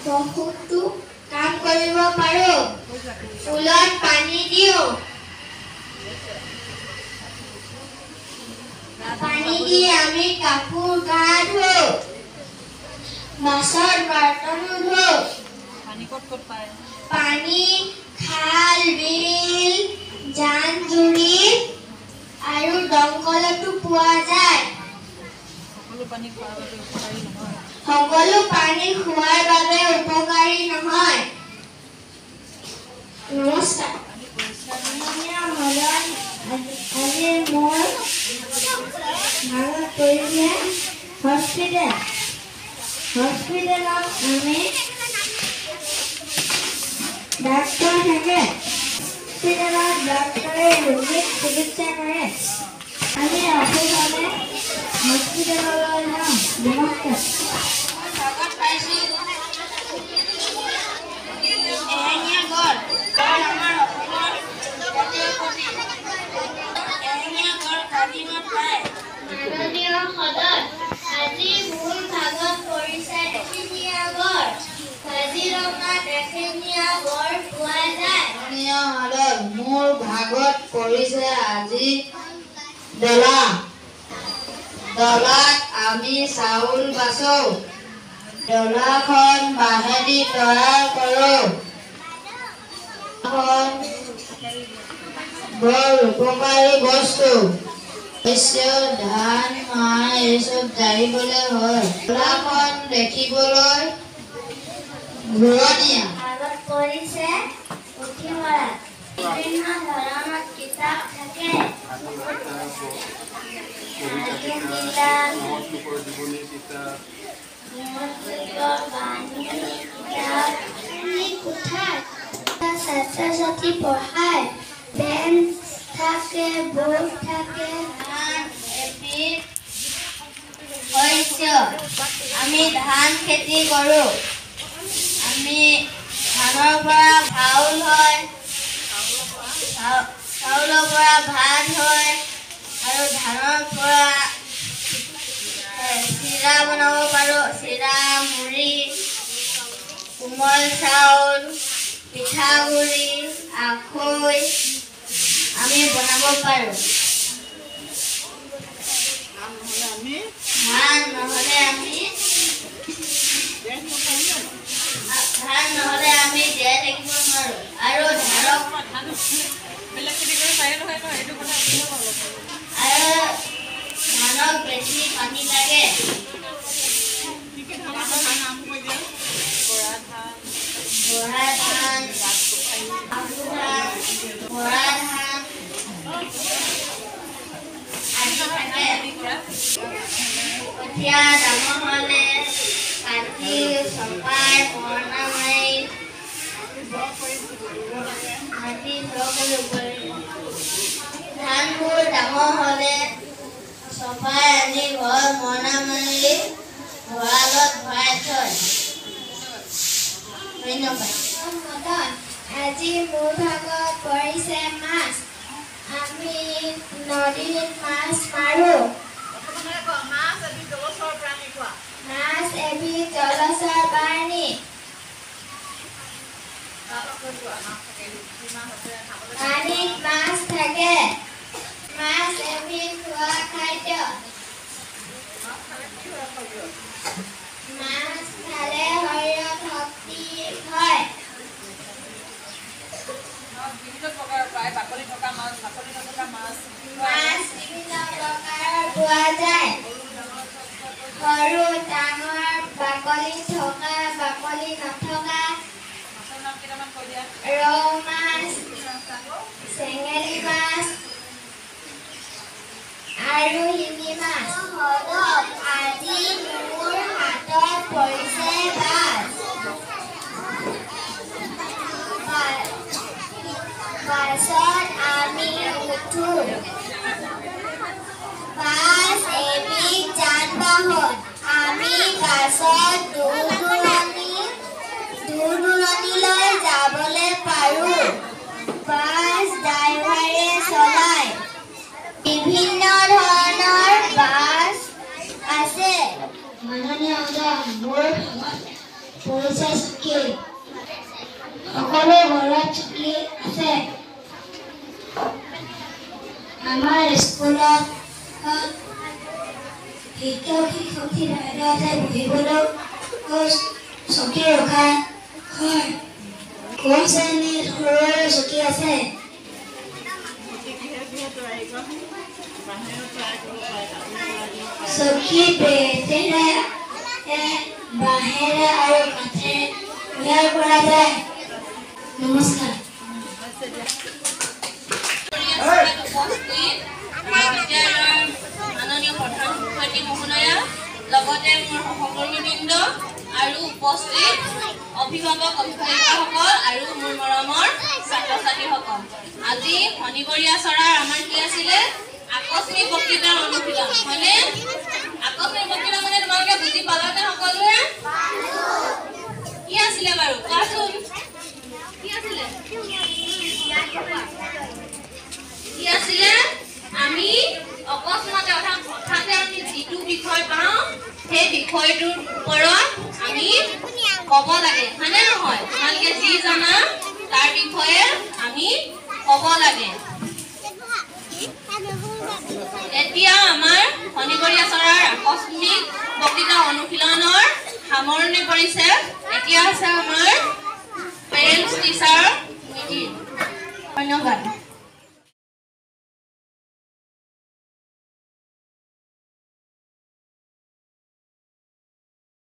বহুতো কাম কৰিব পাৰোঁ। ফুলত পানী দিওঁ। পানী দি আমি কাপোৰ গা ধুওঁ। বাচন বৰ্তনো ধুওঁ। পানী খাল বিল জান জুৰি আৰু দমকলতো পোৱা যায়। সকলো পানী খোৱাৰ বাবে উপকাৰী নহয়। নমস্কাৰ। আজি মোৰ ভাগত পৰিছে হস্পিটেলত আমি ডাক্তৰ থাকে। হস্পিটেলত ডাক্তৰে ৰোগীক চিকিৎসা কৰে। আমি অসুখ হ'লে হস্পিটেললৈ যাওঁ। নমস্কাৰ। এশিঙীয়া গড় আমাৰ অসমৰ জাতীয় পক্ষী। এশিঙীয়া গড় কাজিৰঙাত পায়। মাননীয় সদন, আজি মোৰ ভাগত পৰিছে এশিঙীয়া গড়। কাজিৰঙাত এশিঙীয়া গড় পোৱা যায়। মাননীয় সদন, মোৰ ভাগত পৰিছে আজি ডলাত আমি চাউল বাচোঁ। ডলাখন বাঁহেদি তৈয়াৰ কৰোঁ। বৰ উপকাৰী বস্তু। ধান মাহ এইসব জাৰিবলৈ হয়। ডলাখন দেখিবলৈ ঘূৰণীয়া। আগত পৰিছে পুথিভঁৰাল। বিভিন্ন ধৰণৰ কিতাপ থাকে। ছাত্ৰ-ছাত্ৰী পঢ়ায়। বেঞ্চ থাকে, বৰ্ড থাকে। আমি ধান খেতি কৰোঁ। আমি ধানৰ পৰা চাউল হয়, চাউলৰ পৰা ভাত হয় আৰু ধানৰ পৰা চিৰা বনাব পাৰোঁ। চিৰা, মুড়ি, কোমল চাউল, পিঠাগুড়ি, আখৈ আমি বনাব পাৰোঁ। ধান নহ'লে আমি জীয়াই থাকিব নোৱাৰোঁ। আৰু ধানক বেছি পানী লাগে। বৰা ধান, আহু ধান, বৰা ধান আদি থাকে। কঠীয়া ডাঙৰ হ'লে কাটি চপাই মৰণা মাৰি মাটি দ কৰিব লাগিব। ধানবোৰ ডাঙৰ হ'লে চপাই আনি ঘৰত মৰণা মাৰি ভঁৰালত ভৰাই থয়। ধন্যবাদ। আজি মোৰ ভাগত পৰিছে মাছ। আমি নদীত মাছ মাৰোঁ। মাছ এবিধ জলচৰ প্ৰাণী। পানীত মাছ থাকে। মাছ এবিধ খোৱা খাদ্য। মাছ খালে শৰীৰত শক্তি হয়। মাছ বিভিন্ন প্ৰকাৰৰ পোৱা যায়। সৰু ডাঙৰ, বাকলি থকা, বাকলি নথকা, ৰৌ মাছ, চেঙেলী মাছ আৰু শিঙি মাছ। আজি মোৰ হাতত পৰিছে মাছ। বাছত আমি উঠোঁ। বাছ এবিধ যান বাহন। আমি বাছত দূৰ দূৰণিলৈ যাবলৈ পাৰোঁ। বাছ ড্ৰাইভাৰে চলায়। বিভিন্ন ধৰণৰ বাছ আছে। মাননীয় সদন, মোৰ পৰিছে চকী সকলো ঘৰত চকী আছে আমাৰ স্কুলত শিক্ষক শিক্ষয়িত্ৰী বাইদেউহঁতে বহিবলৈ চকী ৰখা হয় কম শ্ৰেণীত সৰু চকী আছে চকী বেতেৰে বাঁহেৰে আৰু কাঠেৰে তৈয়াৰ কৰা যায় নমস্কাৰ মাননীয় প্ৰধান শিক্ষয়িত্ৰী মহোদয়া লগতে মোৰ সহকৰ্মীবৃন্দ আৰু উপস্থিত অভিভাৱক অভিভাৱিকাসকল আৰু মোৰ মৰমৰ ছাত্ৰ ছাত্ৰীসকল আজি শনিবৰীয়া চৰাৰ আমাৰ কি আছিলে আকস্মিক বক্তৃতাৰ অনুশীলন হয়নে আকস্মিক বক্তৃতা মানে তোমালোকে বুজি পালানে সকলোৱে কি আছিলে বাৰু কোৱাচোন কি আছিলে আমি অকস্মাতে হঠাতে আমি যিটো বিষয় পাওঁ সেই বিষয়টোৰ ওপৰত আমি ক'ব লাগে হয়নে নহয় তোমালোকে যি জানা তাৰ বিষয়ে আমি ক'ব লাগে এতিয়া আমাৰ শনিবৰীয়া চৰাৰ আকস্মিক বক্তৃতা অনুশীলনৰ সামৰণি পৰিছে এতিয়া আছে আমাৰ পেৰেণ্টছ টিচাৰ মিটিং ধন্যবাদ